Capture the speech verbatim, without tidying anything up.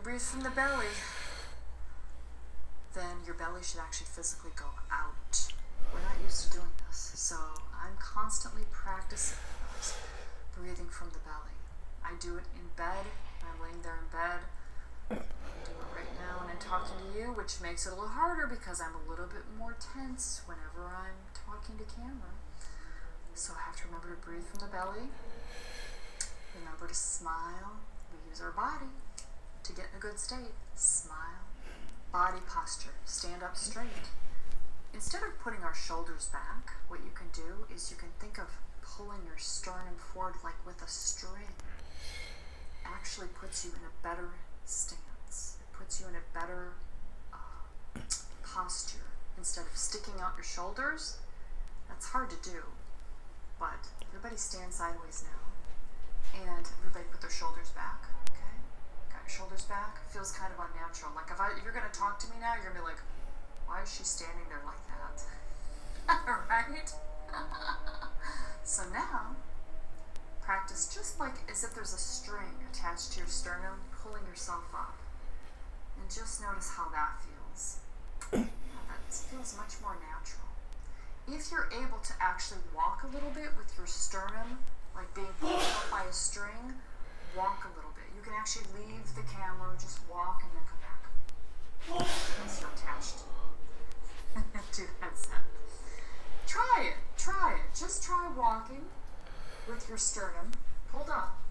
breathe from the belly, then your belly should actually physically go out. We're not used to doing this, so I'm constantly practicing this, breathing from the belly. I do it in bed, when I'm laying there in bed. I do it right now when I'm talking to you, which makes it a little harder because I'm a little bit more tense whenever I'm talking to camera. So I have to remember to breathe from the belly. Remember to smile. We use our body to get in a good state. Smile. Body posture. Stand up straight. Instead of putting our shoulders back, what you can do is you can think of pulling your sternum forward like with a string. Actually puts you in a better stance. It puts you in a better uh, posture. Instead of sticking out your shoulders, that's hard to do. But everybody stand sideways now. And everybody put their shoulders back, okay? Got your shoulders back. Feels kind of unnatural. Like if, I, if you're going to talk to me now, you're going to be like, why is she standing there like that? Right? So now, practice just like as if there's a string attached to your sternum, pulling yourself up. And just notice how that feels. That feels much more natural. If you're able to actually walk a little bit with your sternum, like being pulled up by a string, walk a little bit. You can actually leave the camera, just walk and then come back. Unless you're attached to the headset. Try it, try it. Just try walking with your sternum pulled up.